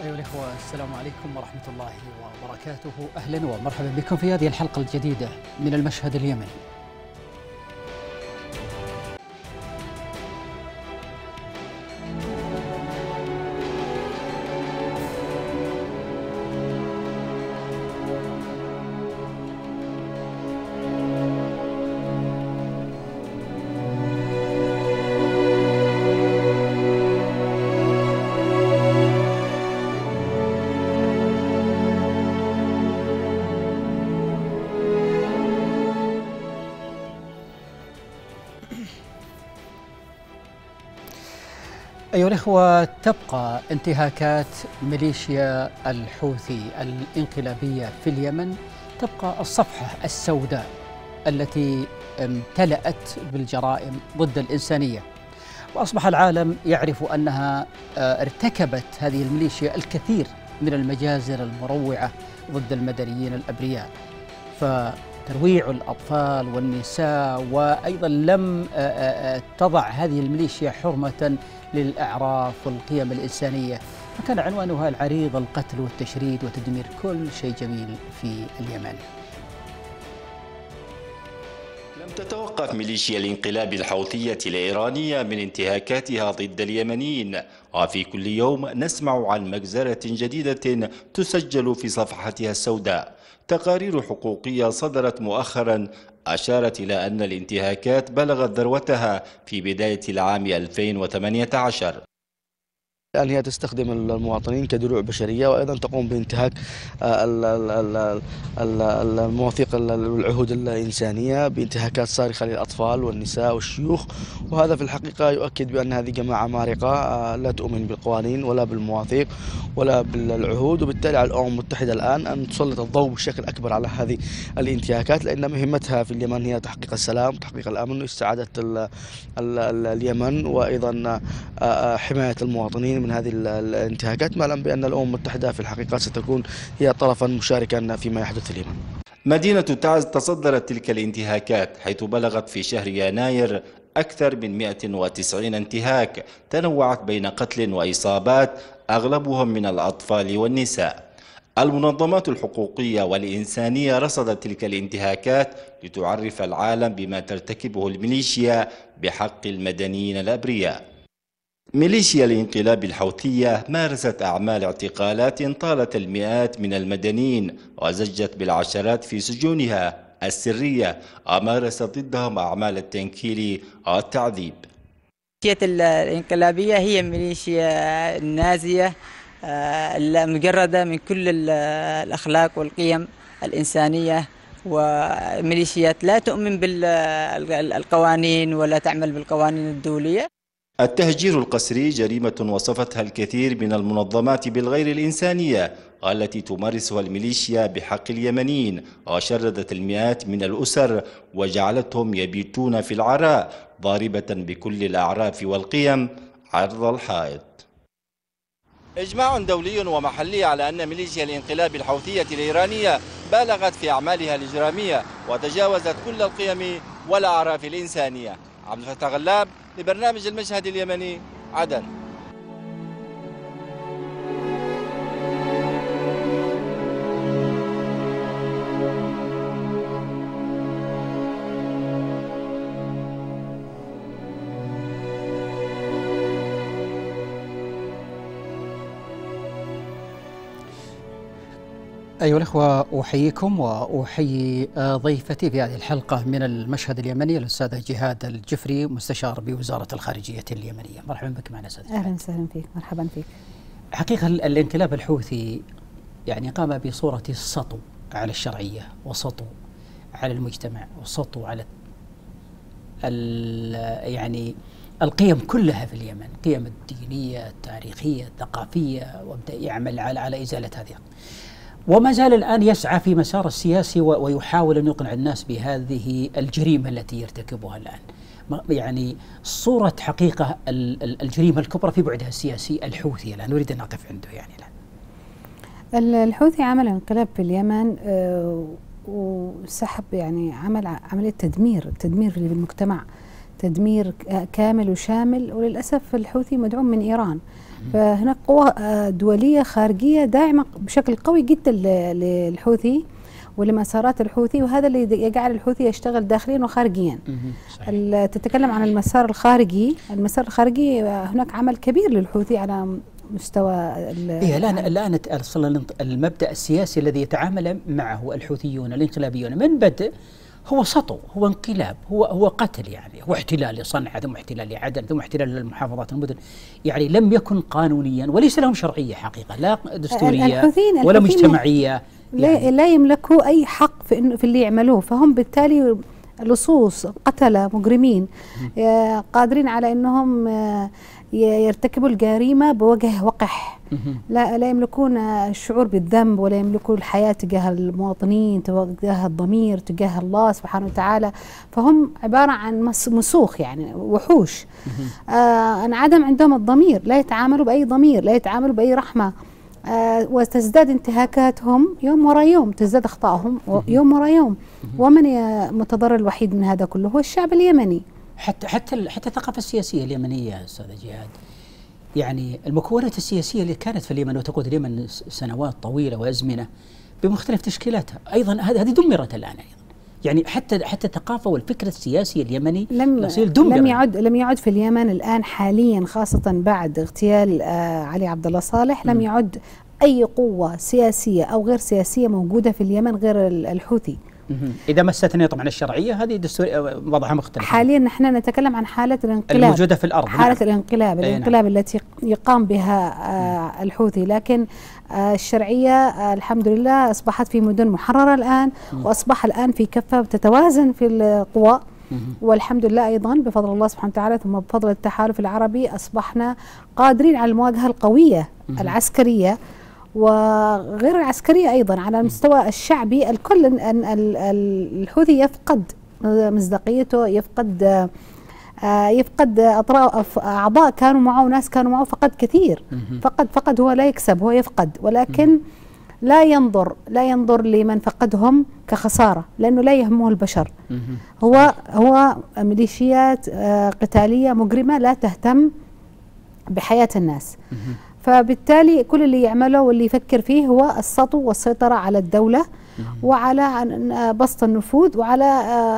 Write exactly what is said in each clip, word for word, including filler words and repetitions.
أيها الأخوة، السلام عليكم ورحمة الله وبركاته. أهلا ومرحبا بكم في هذه الحلقة الجديدة من المشهد اليمني. أيها الأخوة، تبقى انتهاكات ميليشيا الحوثي الانقلابية في اليمن تبقى الصفحة السوداء التي امتلأت بالجرائم ضد الإنسانية، وأصبح العالم يعرف أنها ارتكبت هذه الميليشيا الكثير من المجازر المروعة ضد المدنيين الأبرياء، فترويع الأطفال والنساء، وأيضا لم تضع هذه الميليشيا حرمة للأعراف والقيم الإنسانية، فكان عنوانها العريض: القتل والتشريد وتدمير كل شيء جميل في اليمن. لم تتوقف ميليشيا الانقلاب الحوثية الإيرانية من انتهاكاتها ضد اليمنيين، وفي كل يوم نسمع عن مجزرة جديدة تسجل في صفحتها السوداء. تقارير حقوقية صدرت مؤخرا أشارت إلى أن الانتهاكات بلغت ذروتها في بداية العام ألفين وثمانية عشر. الآن هي تستخدم المواطنين كدروع بشرية، وأيضا تقوم بانتهاك المواثيق والعهود الإنسانية بانتهاكات صارخة للأطفال والنساء والشيوخ، وهذا في الحقيقة يؤكد بأن هذه جماعة مارقة لا تؤمن بالقوانين ولا بالمواثيق ولا بالعهود، وبالتالي على الأمم المتحدة الآن أن تسلط الضوء بشكل أكبر على هذه الانتهاكات، لأن مهمتها في اليمن هي تحقيق السلام، تحقيق الأمن، واستعادة اليمن، وأيضا حماية المواطنين من هذه الانتهاكات، ما لم بأن الأمم المتحدة في الحقيقة ستكون هي طرفا مشاركا فيما يحدث في اليمن. مدينة تعز تصدرت تلك الانتهاكات، حيث بلغت في شهر يناير أكثر من مئة وتسعين انتهاك تنوعت بين قتل وإصابات، أغلبهم من الأطفال والنساء. المنظمات الحقوقية والإنسانية رصدت تلك الانتهاكات لتعرف العالم بما ترتكبه الميليشيا بحق المدنيين الأبرياء. ميليشيا الانقلاب الحوثية مارست أعمال اعتقالات طالت المئات من المدنيين، وزجت بالعشرات في سجونها السرية، ومارست ضدهم أعمال التنكيل والتعذيب. الميليشيا الانقلابية هي ميليشيا نازية مجردة من كل الأخلاق والقيم الإنسانية، وميليشيات لا تؤمن بالقوانين ولا تعمل بالقوانين الدولية. التهجير القسري جريمة وصفتها الكثير من المنظمات بالغير الإنسانية التي تمارسها الميليشيا بحق اليمنيين، وشردت المئات من الأسر وجعلتهم يبيتون في العراء، ضاربة بكل الأعراف والقيم عرض الحائط. إجماع دولي ومحلي على أن ميليشيا الانقلاب الحوثية الإيرانية بالغت في أعمالها الإجرامية وتجاوزت كل القيم والأعراف الإنسانية. عبد الفتاح غلاب لبرنامج المشهد اليمني، عدن. أيها الأخوة، أحييكم وأحيي ضيفتي في هذه الحلقة من المشهد اليمني الأستاذة جهاد الجفري، مستشار بوزارة الخارجية اليمنية. مرحبا بك معنا أستاذ جهاد. أهلا وسهلا فيك، مرحبا فيك. حقيقة الانقلاب الحوثي يعني قام بصورة السطو على الشرعية، وسطو على المجتمع، وسطو على يعني القيم كلها في اليمن، القيم الدينية التاريخية الثقافية، وابدأ يعمل على على إزالة هذه، وما زال الآن يسعى في مسار السياسي ويحاول أن يقنع الناس بهذه الجريمة التي يرتكبها الآن. يعني صورة حقيقة الجريمة الكبرى في بعدها السياسي الحوثي الآن نريد أن نقف عنده. يعني الآن الحوثي عمل انقلاب في اليمن وسحب، يعني عمل عملية تدمير تدمير للمجتمع، تدمير كامل وشامل، وللأسف الحوثي مدعوم من إيران. فهناك قوى دولية خارجية داعمة بشكل قوي جدا للحوثي ولمسارات الحوثي، وهذا اللي يجعل الحوثي يشتغل داخليا وخارجيا. تتكلم عن المسار الخارجي، المسار الخارجي هناك عمل كبير للحوثي على مستوى إيه الآن الآن المبدأ السياسي الذي يتعامل معه الحوثيون الانقلابيون من بدء هو سطو، هو انقلاب، هو هو قتل، يعني هو احتلال لصنعاء ثم احتلال لعدن ثم احتلال للمحافظات المدن، يعني لم يكن قانونيا وليس لهم شرعية حقيقة، لا دستورية ولا مجتمعية، يعني لا يملكوا أي حق في إنه في اللي يعملوه، فهم بالتالي لصوص قتلة مجرمين قادرين على أنهم يرتكبوا الجريمة بوجه وقح. لا لا يملكون الشعور بالذنب ولا يملكون الحياة تجاه المواطنين، تجاه الضمير، تجاه الله سبحانه وتعالى. فهم عبارة عن مسوخ، يعني وحوش. آه انعدم عندهم الضمير، لا يتعاملوا بأي ضمير، لا يتعاملوا بأي رحمة. آه وتزداد انتهاكاتهم يوم ورا يوم، تزداد أخطائهم يوم ورا يوم. ومن المتضرر الوحيد من هذا كله هو الشعب اليمني. حتى حتى حتى الثقافة السياسية اليمنية استاذ جهاد، يعني المكونات السياسية اللي كانت في اليمن وتقود اليمن سنوات طويلة وأزمنة بمختلف تشكيلاتها، أيضا هذه دمرت الآن أيضا، يعني حتى حتى الثقافة والفكر السياسي اليمني لم لم يعد لم يعد في اليمن الآن حاليا، خاصة بعد اغتيال آه علي عبد الله صالح، لم يعد أي قوة سياسية أو غير سياسية موجودة في اليمن غير الحوثي. إذا ما استثنى طبعا الشرعية هذه دستور وضعها مختلف. حاليا نحن نتكلم عن حالة الانقلاب الموجودة في الأرض، حالة نعم. الانقلاب الانقلاب نعم. التي يقام بها آه الحوثي، لكن آه الشرعية آه الحمد لله أصبحت في مدن محررة الآن، وأصبح الآن في كفة تتوازن في القوى، والحمد لله أيضا بفضل الله سبحانه وتعالى ثم بفضل التحالف العربي أصبحنا قادرين على المواجهة القوية العسكرية وغير العسكرية أيضا. على المستوى الشعبي الكل الحوثي يفقد مصداقيته، يفقد يفقد أطراف أعضاء كانوا معه وناس كانوا معه، فقد كثير، فقد فقد هو لا يكسب، هو يفقد، ولكن لا ينظر لا ينظر لمن فقدهم كخسارة، لأنه لا يهمه البشر. هو هو ميليشيات قتالية مجرمة لا تهتم بحياة الناس، فبالتالي كل اللي يعمله واللي يفكر فيه هو السطو والسيطرة على الدولة وعلى بسط النفوذ وعلى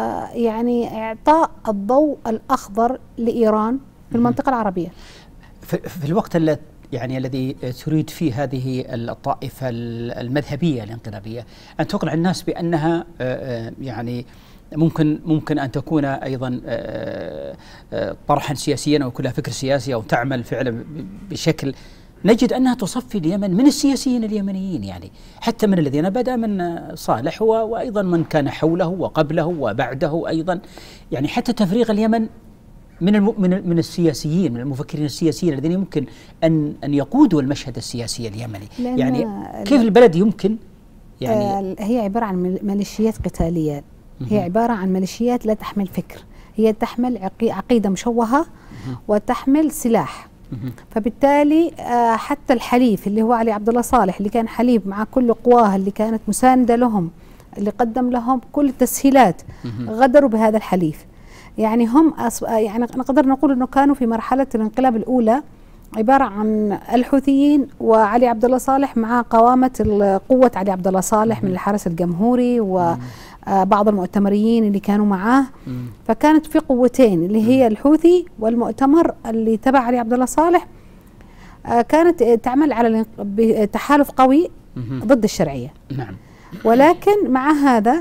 يعني إعطاء الضوء الأخضر لإيران في المنطقة العربية. في الوقت الذي يعني الذي تريد فيه هذه الطائفة المذهبية الانقلابية أن تقنع الناس بأنها يعني ممكن ممكن أن تكون أيضا طرحا سياسيا أو كلها فكر سياسي أو تعمل فعلا بشكل، نجد أنها تصفي اليمن من السياسيين اليمنيين، يعني حتى من الذين بدأ من صالح وأيضا من كان حوله وقبله وبعده أيضا، يعني حتى تفريغ اليمن من من من السياسيين، من المفكرين السياسيين الذين يمكن أن أن يقودوا المشهد السياسي اليمني. يعني كيف البلد يمكن يعني هي عبارة عن ميليشيات قتالية، هي عبارة عن ميليشيات لا تحمل فكر، هي تحمل عقيدة مشوهة وتحمل سلاح. فبالتالي حتى الحليف اللي هو علي عبد الله صالح اللي كان حليف مع كل قواه اللي كانت مساندة لهم، اللي قدم لهم كل التسهيلات، غدروا بهذا الحليف. يعني هم يعني نقدر نقول انه كانوا في مرحلة الانقلاب الأولى عبارة عن الحوثيين وعلي عبد الله صالح مع قوامة قوة علي عبد الله صالح من الحرس الجمهوري وبعض المؤتمريين اللي كانوا معاه. فكانت في قوتين اللي هي الحوثي والمؤتمر اللي تبع علي عبد الله صالح، كانت تعمل على تحالف قوي ضد الشرعية. نعم. ولكن مع هذا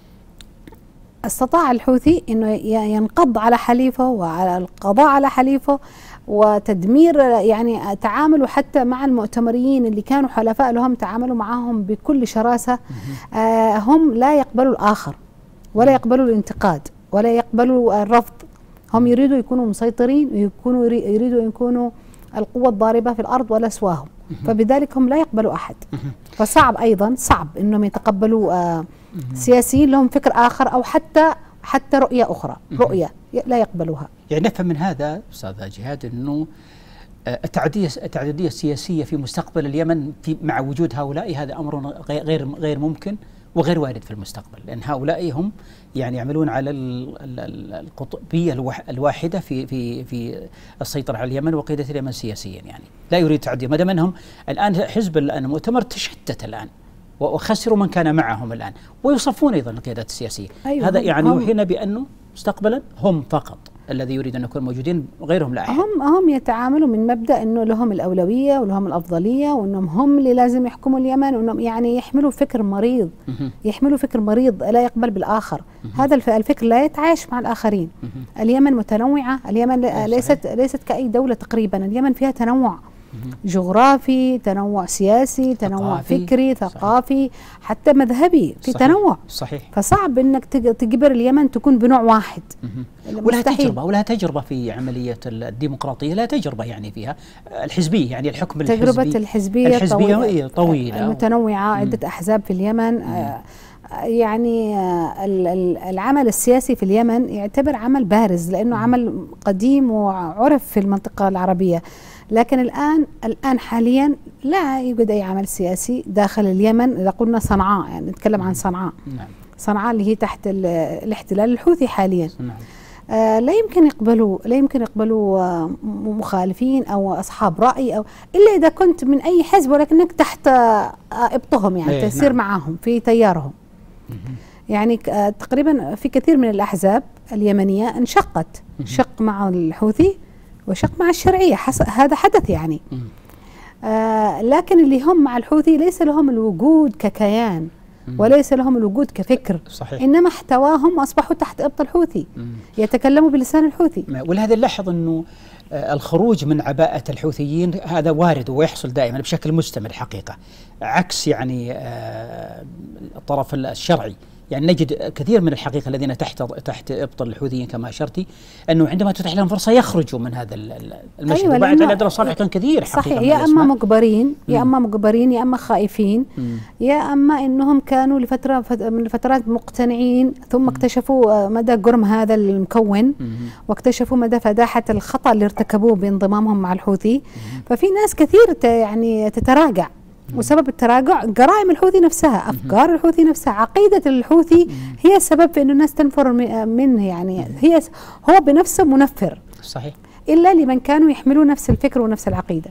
استطاع الحوثي انه ينقض على حليفه وعلى القضاء على حليفه وتدمير، يعني تعاملوا حتى مع المؤتمريين اللي كانوا حلفاء لهم، تعاملوا معهم بكل شراسة. آه هم لا يقبلوا الآخر ولا يقبلوا الانتقاد ولا يقبلوا الرفض، هم يريدوا يكونوا مسيطرين ويكونوا يريدوا يكونوا القوة الضاربة في الأرض ولا سواهم، فبذلك هم لا يقبلوا أحد. فصعب أيضا صعب أنهم يتقبلوا آه سياسيين لهم فكر آخر أو حتى حتى رؤية أخرى، رؤية لا يقبلوها. يعني نفهم من هذا أستاذ جهاد أنه التعددية التعددية السياسية في مستقبل اليمن في مع وجود هؤلاء هذا أمر غير غير ممكن وغير وارد في المستقبل، لأن هؤلاء هم يعني يعملون على القطبية الواحدة في في في السيطرة على اليمن وقيادة اليمن سياسيا، يعني لا يريد تعدي، ما دام انهم الآن حزب الآن المؤتمر تشتت الآن وخسروا من كان معهم الآن، ويصفون أيضا القيادات السياسية. أيوة، هذا يعني يوحينا بأنه مستقبلا هم فقط الذي يريد أن يكون موجودين، غيرهم لا أحد. هم هم يتعاملوا من مبدأ أنه لهم الأولوية ولهم الأفضلية، وأنهم هم اللي لازم يحكموا اليمن، وأنهم يعني يحملوا فكر مريض، يحملوا فكر مريض لا يقبل بالآخر. هذا الفكر لا يتعايش مع الآخرين. اليمن متنوعة، اليمن ليست ليست كأي دولة تقريبا، اليمن فيها تنوع جغرافي، تنوع سياسي، تنوع ثقافي، فكري، ثقافي، صحيح. حتى مذهبي، في صحيح. تنوع صحيح. فصعب انك تجبر اليمن تكون بنوع واحد. ولها تجربة ولها تجربة في عملية الديمقراطية، لها تجربة يعني فيها الحزبية، يعني الحكم الحزبي، تجربة الحزبية, الحزبية طويلة, طويلة متنوعة، عدة أحزاب في اليمن. مم. يعني العمل السياسي في اليمن يعتبر عمل بارز، لأنه عمل قديم وعرف في المنطقة العربية. لكن الآن الآن حاليا لا يوجد أي عمل سياسي داخل اليمن. إذا قلنا صنعاء، يعني نتكلم عن صنعاء، نعم. صنعاء اللي هي تحت الاحتلال الحوثي حاليا، نعم. آه لا يمكن يقبلوا لا يمكن يقبلوا آه مخالفين أو أصحاب رأي، أو إلا إذا كنت من أي حزب ولكنك تحت آه إبطهم، يعني ايه تسير نعم. معهم في تيارهم. يعني آه تقريبا في كثير من الأحزاب اليمنية انشقت، شق مع الحوثي وشق مع الشرعية، هذا حدث يعني. آه لكن اللي هم مع الحوثي ليس لهم الوجود ككيان، وليس لهم الوجود كفكر، صحيح. إنما احتواهم وأصبحوا تحت إبط الحوثي، يتكلموا بلسان الحوثي. ولهذا نلاحظ أنه آه الخروج من عباءة الحوثيين هذا وارد ويحصل دائما بشكل مستمر حقيقة، عكس يعني آه الطرف الشرعي. يعني نجد كثير من الحقيقة الذين تحت تحت إبط الحوثيين كما أشرتي، أنه عندما تتيح لهم فرصة يخرجوا من هذا المشهد. أيوة، وبعد على صالح كان كثير حقيقة. صحيح، يا أما مجبرين يا أما مجبرين يا أما خائفين، مم. يا أما أنهم كانوا لفترة من الفترات مقتنعين، ثم اكتشفوا مدى جرم هذا المكون، مم. واكتشفوا مدى فداحة الخطأ اللي ارتكبوه بانضمامهم مع الحوثي. مم. ففي ناس كثير يعني تتراجع، وسبب التراجع جرائم الحوثي نفسها، أفكار الحوثي نفسها، عقيدة الحوثي هي السبب في أن الناس تنفر منه. يعني هي هو بنفسه منفر، صحيح، إلا لمن كانوا يحملون نفس الفكر ونفس العقيدة.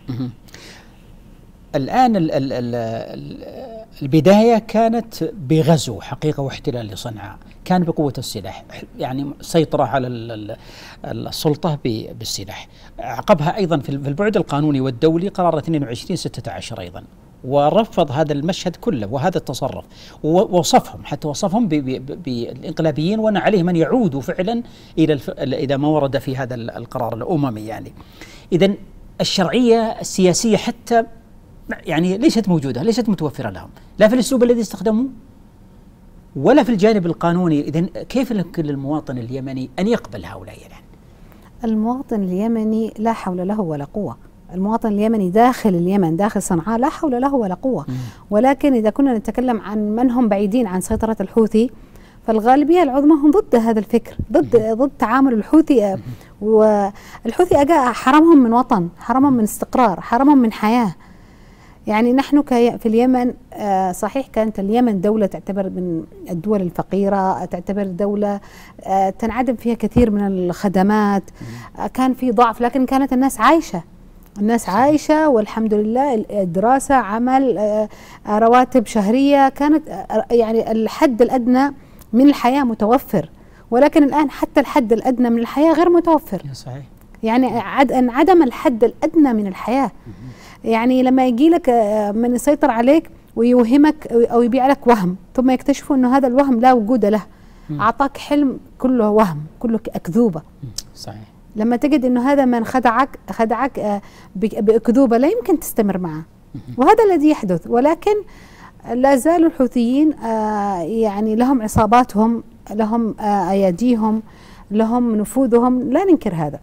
الآن ال ال ال البداية كانت بغزو حقيقة واحتلال لصنعاء، كان بقوة السلاح، يعني سيطرة على السلطة بالسلاح. عقبها أيضا في البعد القانوني والدولي قرار اثنين وعشرين ستة عشر أيضا، ورفض هذا المشهد كله وهذا التصرف، ووصفهم حتى وصفهم بالانقلابيين، وأن عليهم أن يعودوا فعلا إلى إذا ما ورد في هذا القرار الأممي. يعني إذن الشرعية السياسية حتى يعني ليست موجودة، ليست متوفرة لهم، لا في الأسلوب الذي استخدموه ولا في الجانب القانوني. إذن كيف لكل المواطن اليمني أن يقبل هؤلاء؟ يعني المواطن اليمني لا حول له ولا قوة. المواطن اليمني داخل اليمن، داخل صنعاء، لا حول له ولا قوة. مم. ولكن إذا كنا نتكلم عن من هم بعيدين عن سيطرة الحوثي، فالغالبية العظمى هم ضد هذا الفكر، ضد مم. ضد تعامل الحوثي. مم. والحوثي أجا حرمهم من وطن، حرمهم من استقرار، حرمهم من حياة. يعني نحن في اليمن صحيح كانت اليمن دولة تعتبر من الدول الفقيرة، تعتبر دولة تنعدم فيها كثير من الخدمات، كان في ضعف، لكن كانت الناس عايشة، الناس عايشة والحمد لله، الدراسة، عمل، رواتب شهرية، كانت يعني الحد الأدنى من الحياة متوفر. ولكن الآن حتى الحد الأدنى من الحياة غير متوفر. صحيح. يعني انعدم الحد الأدنى من الحياة. يعني لما يجي لك من يسيطر عليك ويوهمك أو يبيع لك وهم، ثم يكتشفوا أنه هذا الوهم لا وجود له، أعطاك حلم كله وهم، كله أكذوبة. صحيح. لما تجد أنه هذا من خدعك خدعك بأكذوبة لا يمكن تستمر معه، وهذا الذي يحدث. ولكن لا زالوا الحوثيين يعني لهم عصاباتهم، لهم أياديهم، لهم نفوذهم، لا ننكر هذا.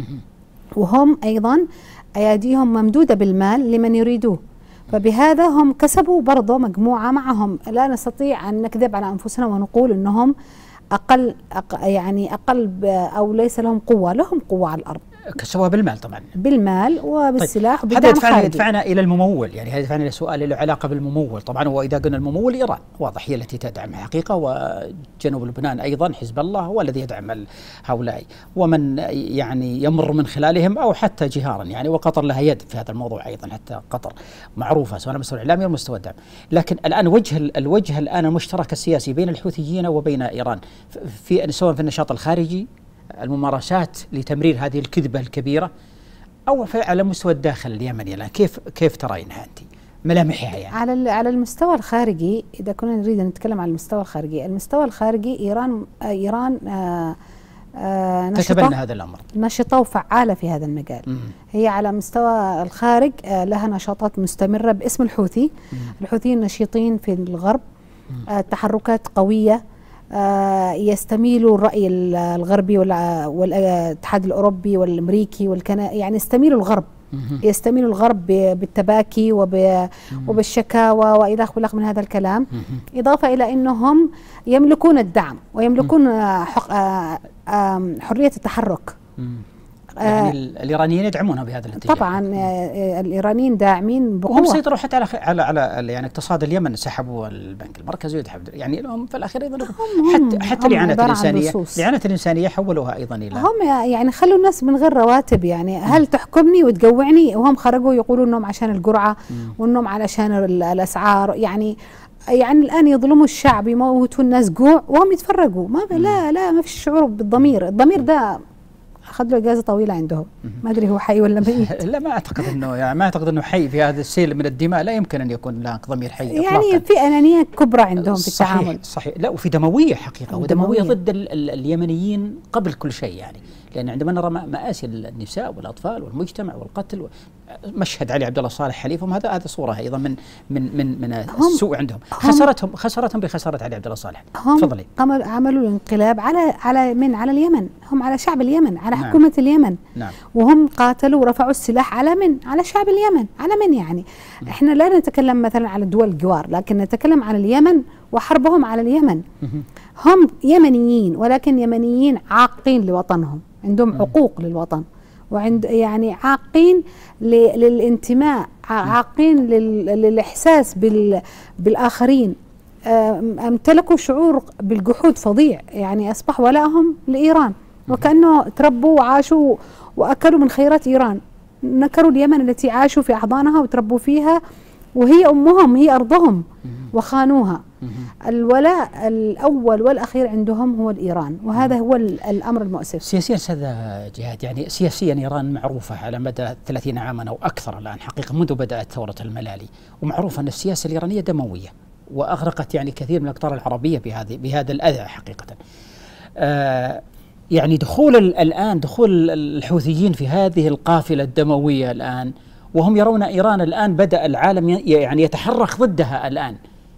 وهم أيضا أياديهم ممدودة بالمال لمن يريدوه، فبهذا هم كسبوا برضه مجموعة معهم. لا نستطيع أن نكذب على أنفسنا ونقول أنهم أقل أق يعني أقل أو ليس لهم قوة، لهم قوة على الأرض. كسبوها بالمال طبعا، بالمال وبالسلاح طيب. وبالدعم هذا يدفعنا خارجي. يدفعنا الى الممول، يعني هذا يدفعنا الى سؤال له علاقه بالممول طبعا. واذا قلنا الممول ايران واضح هي التي تدعم حقيقه، وجنوب لبنان ايضا حزب الله هو الذي يدعم هؤلاء، ومن يعني يمر من خلالهم او حتى جهارا يعني. وقطر لها يد في هذا الموضوع ايضا، حتى قطر معروفه سواء على المستوى الاعلامي او مستوى الدعم. لكن الان وجه الوجه الان المشترك السياسي بين الحوثيين وبين ايران في سواء في النشاط الخارجي، الممارسات لتمرير هذه الكذبه الكبيره، او على مستوى الداخل اليمني الان. كيف كيف ترينها انت ملامحها يعني؟ على على المستوى الخارجي، اذا كنا نريد ان نتكلم عن المستوى الخارجي، المستوى الخارجي ايران ايران آآ آآ تتبنى هذا الامر، نشطه وفعاله في هذا المجال. مم. هي على مستوى الخارج لها نشاطات مستمره باسم الحوثي. مم. الحوثيين نشيطين في الغرب، تحركات قويه، يستميلوا الرأي الغربي والاتحاد الأوروبي والأمريكي والكنا، يعني يستميلوا الغرب، يستميلوا الغرب بالتباكي وبالشكاوى وإلى آخره من هذا الكلام، إضافة إلى أنهم يملكون الدعم ويملكون حرية التحرك. يعني آه الايرانيين يدعمونها بهذا الاتجاه طبعا. آه الايرانيين داعمين بقوه، وهم سيطروا حتى على على على يعني اقتصاد اليمن، سحبوا البنك المركزي ويدحب يعني لهم في الاخير ايضا حتى حتى الاعانه الانسانيه الاعانه الانسانيه حولوها ايضا الى هم يعني خلوا الناس من غير رواتب. يعني هل تحكمني وتجوعني؟ وهم خرجوا يقولوا انهم عشان القرعه وانهم علشان الاسعار. يعني يعني الان يظلموا الشعب، يموتوا الناس جوع وهم يتفرجوا. ما لا لا ما فيش شعور بالضمير. الضمير ده أخذ له إجازة طويلة عنده، ما أدري هو حي ولا ميت. لا ما أعتقد أنه يعني ما أعتقد أنه حي في هذا السيل من الدماء، لا يمكن أن يكون له ضمير حي يعني إطلاقاً. في أنانية كبرى عندهم في صحيح التعامل. صحيح. لا وفي دموية حقيقة، ودموية ضد ال ال اليمنيين قبل كل شيء يعني. لأن عندما نرى مآسي النساء والأطفال والمجتمع والقتل، مشهد علي عبد الله صالح حليفهم، هذا هذا صورة أيضا من من من من السوء عندهم. خسرتهم خسرتهم بخسارة علي عبد الله صالح. تفضلي. عملوا عملوا الانقلاب على على من على اليمن، هم على شعب اليمن، على نعم. حكومة اليمن. نعم. وهم قاتلوا ورفعوا السلاح على من؟ على شعب اليمن، على من يعني؟ م. احنا لا نتكلم مثلا على دول الجوار، لكن نتكلم عن اليمن وحربهم على اليمن. م. هم يمنيين، ولكن يمنيين عاقين لوطنهم، عندهم عقوق للوطن، وعند يعني عاقين للانتماء، عاقين للإحساس بالآخرين، امتلكوا شعور بالجحود فظيع. يعني أصبح ولائهم لإيران، وكأنه تربوا وعاشوا وأكلوا من خيرات إيران. نكروا اليمن التي عاشوا في أحضانها وتربوا فيها، وهي أمهم، هي أرضهم، وخانوها. الولاء الأول والأخير عندهم هو الإيران، وهذا هو الأمر المؤسف. سياسيا أستاذ جهاد، يعني سياسيا إيران معروفة على مدى ثلاثين عاما أو أكثر الآن حقيقة منذ بدأت ثورة الملالي، ومعروفة أن السياسة الإيرانية دموية، وأغرقت يعني كثير من الأقطار العربية بهذه بهذا الأذى حقيقة. آه يعني دخول الآن دخول الحوثيين في هذه القافلة الدموية الآن، وهم يرون إيران الآن بدأ العالم يعني يتحرك ضدها الآن.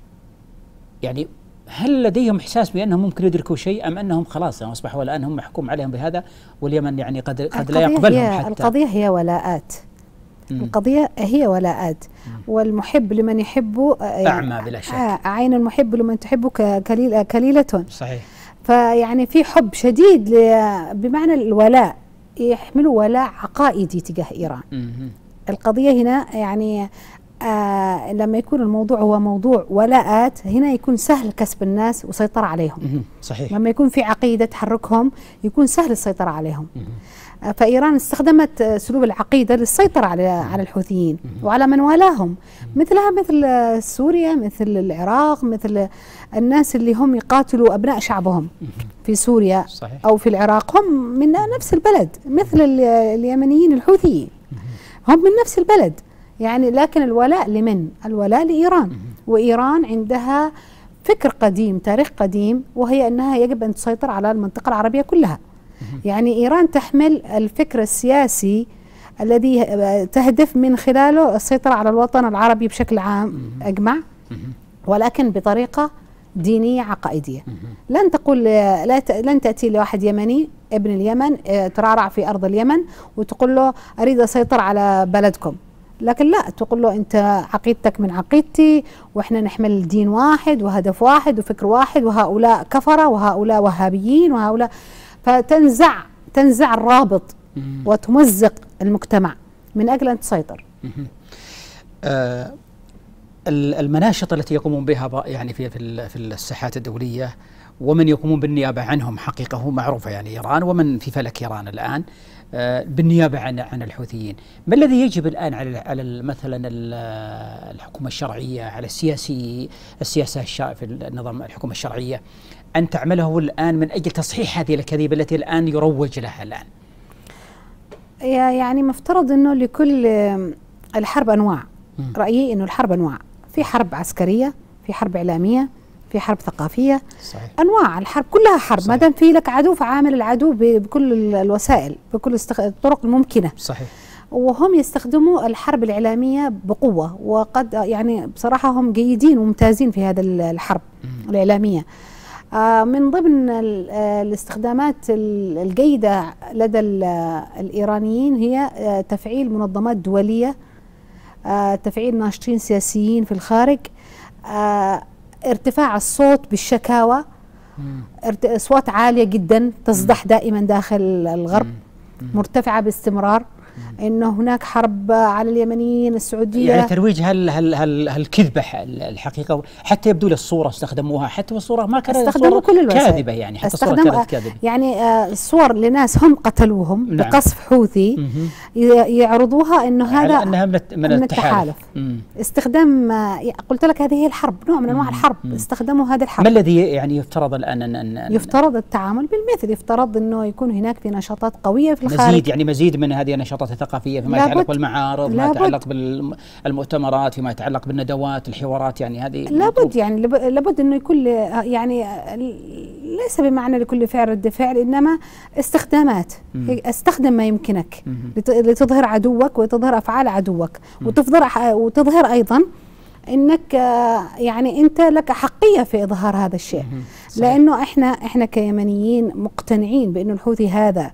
يعني هل لديهم إحساس بأنهم ممكن يدركوا شيء، أم أنهم خلاص أصبحوا الآن هم محكوم عليهم بهذا، واليمن يعني قد قد لا يقبلهم حتى؟ القضية هي ولاءات. مم. القضية هي ولاءات. مم. والمحب لمن يحبه أعمى بلا شك. عين المحب لمن تحبه كليل كليلة. صحيح. فيعني في حب شديد بمعنى الولاء، يحملوا ولاء عقائدي تجاه إيران. مم. القضية هنا يعني آه لما يكون الموضوع هو موضوع ولاءات، هنا يكون سهل كسب الناس وسيطرة عليهم. صحيح. لما يكون في عقيدة تحركهم يكون سهل السيطرة عليهم. آه فإيران استخدمت أسلوب العقيدة للسيطرة على على الحوثيين وعلى من والاهم، مثلها مثل سوريا، مثل العراق، مثل الناس اللي هم يقاتلوا أبناء شعبهم في سوريا. صحيح. أو في العراق، هم من نفس البلد، مثل اليمنيين الحوثيين، هم من نفس البلد يعني. لكن الولاء لمن؟ الولاء لإيران. وإيران عندها فكر قديم، تاريخ قديم، وهي أنها يجب أن تسيطر على المنطقة العربية كلها. يعني إيران تحمل الفكر السياسي الذي تهدف من خلاله السيطرة على الوطن العربي بشكل عام أجمع، ولكن بطريقة دينية عقائدية. لن تقول لا لن تأتي لواحد يمني ابن اليمن ترعرع في أرض اليمن وتقول له أريد أسيطر على بلدكم، لكن لا، تقول له أنت عقيدتك من عقيدتي، وإحنا نحمل دين واحد وهدف واحد وفكر واحد، وهؤلاء كفرة وهؤلاء وهابيين وهؤلاء، فتنزع تنزع الرابط وتمزق المجتمع من أجل أن تسيطر. آه المناشط التي يقومون بها يعني في في الساحات الدولية ومن يقومون بالنيابة عنهم حقيقة هو معروفة، يعني إيران ومن في فلك إيران الآن آه بالنيابة عن عن الحوثيين. ما الذي يجب الآن على على مثلا الحكومة الشرعية، على السياسي السياسة في النظام الحكومة الشرعية أن تعمله الآن من أجل تصحيح هذه الأكاذيب التي الآن يروج لها الآن؟ يعني مفترض أنه لكل الحرب أنواع. م. رأيي أنه الحرب أنواع، في حرب عسكرية، في حرب إعلامية، في حرب ثقافية. صحيح. أنواع الحرب كلها حرب. صحيح. ما دام في لك عدو فعامل العدو بكل الوسائل، بكل الطرق الممكنة. صحيح. وهم يستخدموا الحرب الإعلامية بقوة، وقد يعني بصراحة هم جيدين وممتازين في هذا الحرب م. الإعلامية. من ضمن الاستخدامات الجيدة لدى الإيرانيين هي تفعيل منظمات دولية، تفعيل ناشطين سياسيين في الخارج، ارتفاع الصوت بالشكاوى، أصوات عالية جدا تصدح دائما داخل الغرب، مرتفعة باستمرار، انه هناك حرب على اليمنيين السعوديه، يعني ترويج هال هال هال هالكذبه الحقيقه، حتى يبدو لي الصوره استخدموها، حتى الصوره ما كانت استخدموا كل الوسائل كاذبه، يعني حتى الصوره كانت كاذبه، يعني آه صور لناس هم قتلوهم. نعم. بقصف حوثي يعرضوها انه هذا انها من, من التحالف. استخدام آه قلت لك هذه هي الحرب، نوع من انواع الحرب. مم. استخدموا هذه الحرب. ما الذي يعني يفترض الان ان, أن يفترض التعامل بالمثل، يفترض انه يكون هناك في نشاطات قويه في الخارج، مزيد يعني مزيد من هذه النشاطات الثقافية فيما يتعلق بالمعارض، فيما يتعلق بالمؤتمرات، فيما يتعلق بالندوات، الحوارات، يعني هذه لابد يعني لابد انه يكون يعني ليس بمعنى لكل فعل رد فعل، انما استخدامات. مم. استخدم ما يمكنك مم. لتظهر عدوك وتظهر افعال عدوك، مم. وتظهر وتظهر ايضا انك يعني انت لك حقية في اظهار هذا الشيء. مم. لانه احنا احنا كيمنيين مقتنعين بانه الحوثي هذا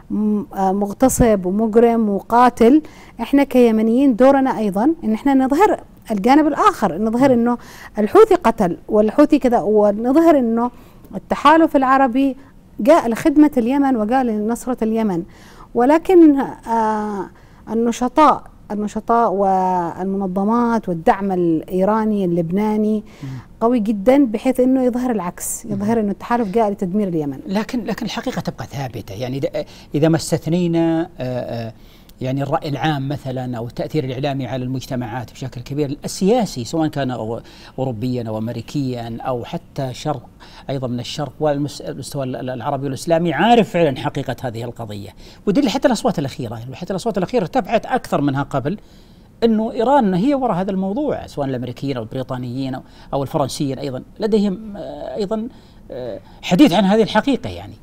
مغتصب ومجرم وقاتل. احنا كيمنيين دورنا ايضا ان احنا نظهر الجانب الاخر، نظهر انه الحوثي قتل والحوثي كذا، ونظهر انه التحالف العربي جاء لخدمة اليمن وجاء لنصرة اليمن. ولكن آه النشطاء النشطاء والمنظمات والدعم الإيراني اللبناني قوي جدا، بحيث انه يظهر العكس، يظهر انه التحالف جاء لتدمير اليمن. لكن لكن الحقيقة تبقى ثابتة، يعني اذا ما استثنينا يعني الرأي العام مثلا او التأثير الإعلامي على المجتمعات بشكل كبير، السياسي سواء كان أوروبيا أو أمريكيا أو حتى شرق أيضا من الشرق والمستوى العربي والإسلامي، عارف فعلا حقيقة هذه القضية. ودل حتى الأصوات الأخيرة، حتى الأصوات الأخيرة ارتفعت أكثر منها قبل، أنه إيران هي وراء هذا الموضوع، سواء الأمريكيين أو البريطانيين أو الفرنسيين أيضا لديهم أيضا حديث عن هذه الحقيقة. يعني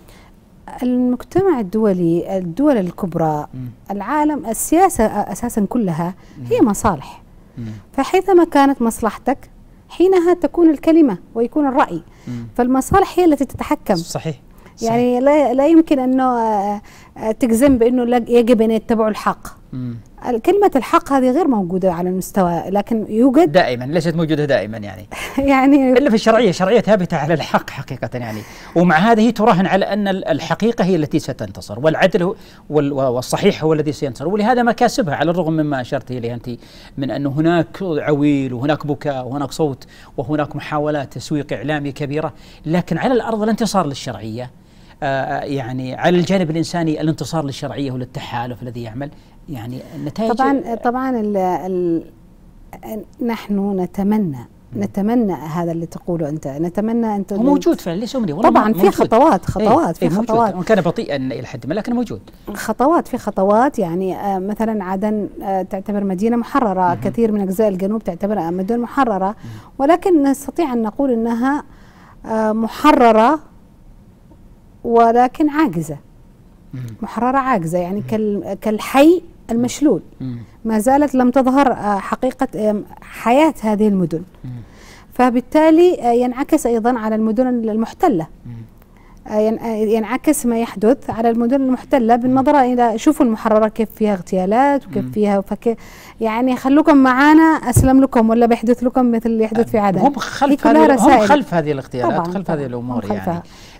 المجتمع الدولي، الدول الكبرى، م. العالم، السياسة أساسا كلها هي مصالح. م. فحيثما كانت مصلحتك حينها تكون الكلمة ويكون الرأي. م. فالمصالح هي التي تتحكم. صحيح. يعني صحيح. لا, لا يمكن أنه تجزم بأنه يجب أن يتبعوا الحق. م. كلمة الحق هذه غير موجودة على المستوى، لكن يوجد دائما، ليست موجودة دائما يعني يعني إلا في الشرعية، شرعية ثابتة على الحق حقيقة يعني. ومع هذه تراهن على أن الحقيقة هي التي ستنتصر، والعدل والصحيح هو الذي سينتصر. ولهذا مكاسبها، على الرغم مما أشرت إليه أنت من أنه هناك عويل وهناك بكاء وهناك صوت وهناك محاولات تسويق إعلامي كبيرة، لكن على الأرض الانتصار للشرعية، آه يعني على الجانب الإنساني الانتصار للشرعية وللتحالف الذي يعمل، يعني النتائج طبعا طبعا ال ال نحن نتمنى نتمنى هذا اللي تقوله انت، نتمنى انت هو موجود فعلا، ليس امني والله طبعا في خطوات خطوات ايه في خطوات، وكان بطيئا الى حد ما لكن موجود خطوات في خطوات. يعني آه مثلا عدن آه تعتبر مدينه محرره، مم. كثير من اجزاء الجنوب تعتبر مدن محرره، مم. ولكن نستطيع ان نقول انها آه محرره ولكن عاجزه. مم. محرره عاجزه، يعني كال كالحي المشلول. مم. ما زالت لم تظهر حقيقة حياة هذه المدن. مم. فبالتالي ينعكس أيضا على المدن المحتلة. مم. ينعكس ما يحدث على المدن المحتلة بالنظر إلى شوفوا المحررة كيف فيها اغتيالات وكيف فيها فك يعني خلوكم معانا أسلم لكم ولا بيحدث لكم مثل اللي يحدث في عدن. هم خلف هذه هم خلف هذه الاغتيالات، خلف هذه الأمور يعني.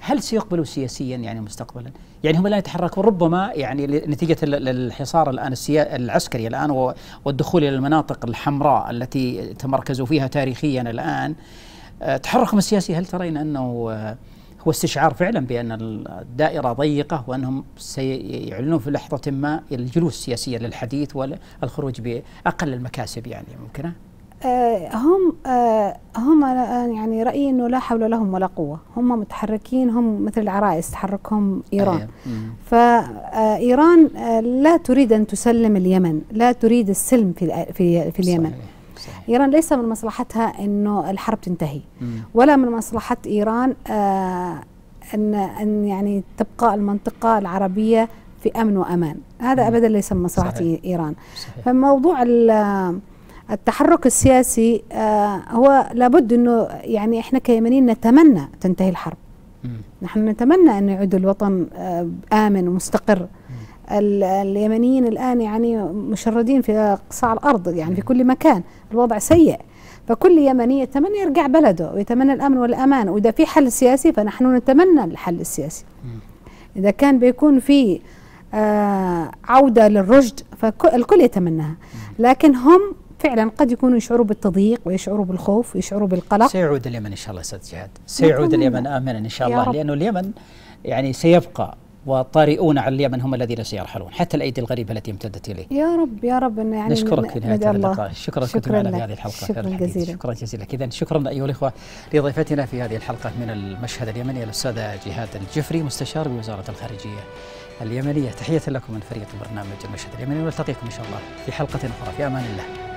هل سيقبلوا سياسيا يعني مستقبلا؟ يعني هم لا يتحركون ربما يعني نتيجة الحصار الآن العسكري الآن والدخول إلى المناطق الحمراء التي تمركزوا فيها تاريخيا الآن. تحركهم السياسي هل ترين أنه هو استشعار فعلا بأن الدائرة ضيقة وأنهم سيعلنون في لحظة ما الجلوس سياسيا للحديث والخروج بأقل المكاسب يعني ممكنة؟ آه هم آه هم يعني رأيي أنه لا حول لهم ولا قوة، هم متحركين، هم مثل العرائس تحركهم إيران. فإيران آه لا تريد أن تسلم اليمن، لا تريد السلم في في في اليمن. صحيح. صحيح. إيران ليس من مصلحتها أنه الحرب تنتهي، ولا من مصلحة إيران آه أن أن يعني تبقى المنطقة العربية في أمن وأمان، هذا أبدا ليس من مصلحة صحيح. إيران. صحيح. فموضوع التحرك السياسي آه هو لابد أنه يعني إحنا كيمنيين نتمنى تنتهي الحرب، مم. نحن نتمنى أن يعود الوطن آه آمن ومستقر. اليمنيين الآن يعني مشردين في قصاع الأرض، يعني في كل مكان الوضع سيء، فكل يمني يتمنى يرجع بلده ويتمنى الأمن والأمان، وإذا في حل سياسي فنحن نتمنى الحل السياسي. إذا كان بيكون في آه عودة للرشد فالكل يتمناها، لكن هم فعلا قد يكونوا يشعروا بالتضييق ويشعروا بالخوف ويشعروا بالقلق. سيعود اليمن إن شاء الله أستاذ جهاد، سيعود اليمن آمنا إن شاء الله، لأنه اليمن يعني سيبقى والطارئون على اليمن هم الذين سيرحلون حتى الأيدي الغريبة التي امتدت إليه. يا رب يا رب. يعني نشكرك في نهاية اللقاء، شكرا كنت معنا في هذه الحلقة. شكرا جزيلا. شكرا جزيلا. إذن شكرا أيها الإخوة لضيفتنا في هذه الحلقة من المشهد اليمني الأستاذة جهاد الجفري مستشار بوزارة الخارجية اليمنية. تحية لكم من فريق برنامج المشهد اليمني، ونلتقيكم إن شاء الله في حلقة أخرى، في أمان الله.